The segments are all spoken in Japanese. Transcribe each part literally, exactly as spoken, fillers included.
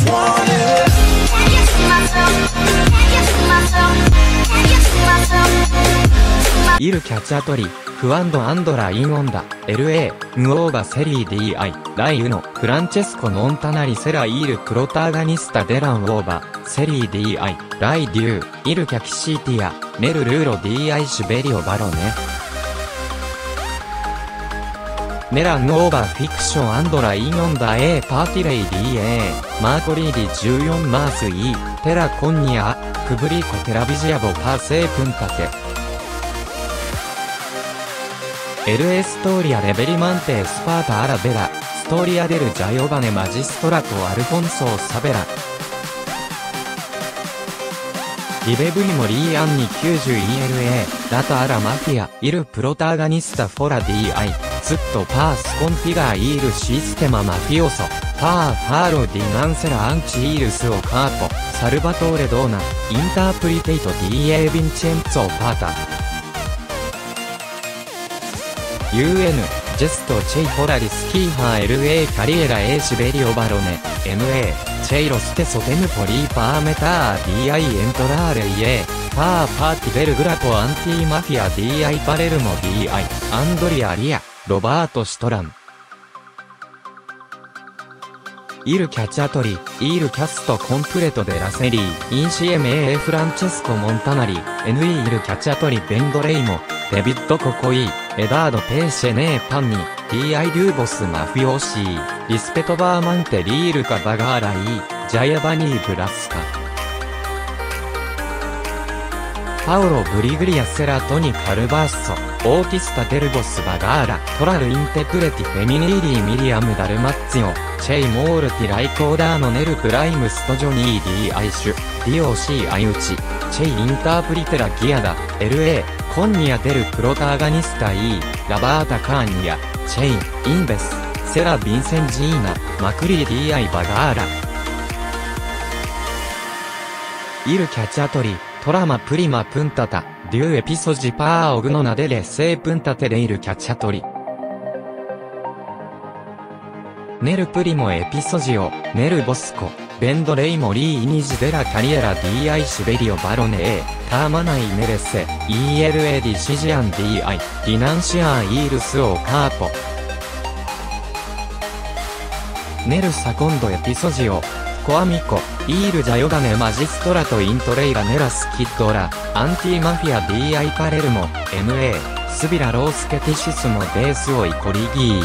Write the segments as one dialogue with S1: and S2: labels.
S1: just want it. Can you see myself? Can you see myself? Can you see myself?
S2: イルキャチャトリ、フアンドアンドラインオンダ、エルエー、ンオーバセリー ディーアイ、ライユノ、フランチェスコ・モンタナリセライールプロターガニスタデランオーバ、セリー ディーアイ、ライデュー、イルキャキシーティア、ネルルーロ ディーアイ シュベリオバロネ。ネランオーバフィクションアンドラインオンダ A パーティレイ ディーエー、マーコリーディじゅうよんマース E、テラコンニア、クブリコテラビジアボパーセープンタテ。エルエストーリアレベリマンテスパータアラベラ、ストーリアデルジャイオバネマジストラトアルフォンソサベラ。リベブリモリーアンニ きゅうじゅうイーエルエー、ラタアラマフィア、イルプロターガニスタフォラ ディーアイ、ツットパースコンフィガーイールシステママフィオソ、パーファーロディナンセラアンチイールスオカーポ、サルバトーレドーナ、インタープリテイト ディーエー ヴィンチェンツォパータ。ユーエヌ、ジェストチェイフォラリスキーハー エルエー キャリエラ A シベリオバロネ、エムエー、チェイロステソテムポリーパーメター ディーアイ エントラーレイエー、パーパーティベルグラコアンティマフィア ディーアイ パレルモ ディーアイ、アンドリアリア、ロバートシュトラン。イルキャチャトリ、イールキャストコンプレトデラセリー、インシエメーエフランチェスコモンタナリ、エヌイー イルキャチャトリベンドレイモ、デビッドココイ、エダードペーシェネーパンニ、ディーアイ デューボスマフィオシー、リスペトバーマンテリールカバガーライ、ジャヤバニーブラスカ。パオロブリグリアセラトニカルバッソ、オーティスタデルボスバガーラ、トラルインテプレティフェミニーリーミリアムダルマッツィオ、チェイモールティライコーダーノネルプライムストジョニー ディーアイ シュ、ディオシーアイウチ、チェイインタープリテラギアダ、エルエー、コンニアデルプロターガニスタ E、ラバータカーニア、チェイン、インベス、セラ・ヴィンセンジーナ、マクリー ディーアイ バガーラ。イルキャチャトリ、トラマプリマプンタタ、デューエピソジパーオグノナデレセープンタテレイルキャチャトリ。ネルプリモエピソジオ、ネルボスコ、ベンドレイモリーイニジデラキャリエラ ディーアイ シベリオバロネ A、ターマナイネレセ、イーエルエー ディシジアン ディーアイ、ディナンシアーイールスオーカーポ。ネルサコンドエピソジオ、コアミコ、イールジャヨガネマジストラトイントレイラネラスキッドラ、アンティマフィア ディーアイ パレルモ、エムエー、スビラロースケティシスモベースオイコリギー。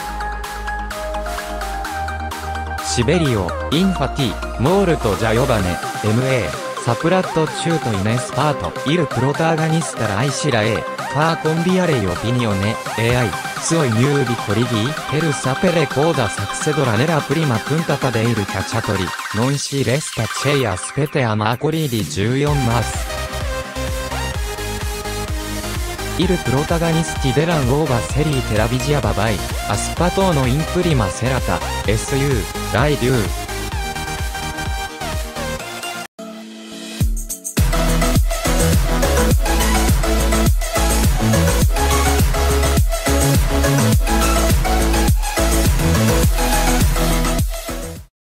S2: シベリオ、インファティ、モールトジャヨバネ、エムエー、サプラットチュートイネスパート、イルプロターガニスタライシラ A、ファーコンビアレイオピニオネ、エーアイ、スオイニュービコリギー、ペルサペレコーダサクセドラネラプリマプンタタデイルキャチャトリ、ノンシレスタチェイアスペテアマーコリーディじゅうよんマース。イルプロタガニスティデランオーバセリーテラビジアババイ、アスパトーノインプリマセラタ、エスユー、ライデュー。